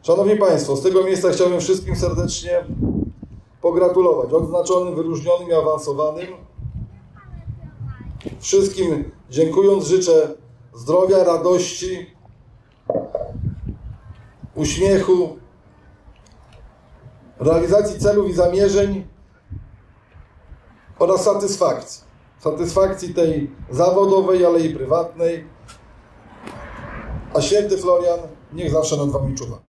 Szanowni Państwo, z tego miejsca chciałbym wszystkim serdecznie pogratulować odznaczonym, wyróżnionym i awansowanym. Wszystkim dziękując życzę zdrowia, radości, uśmiechu, realizacji celów i zamierzeń oraz satysfakcji. Satysfakcji tej zawodowej, ale i prywatnej. A święty Florian niech zawsze nad Wami czuwa.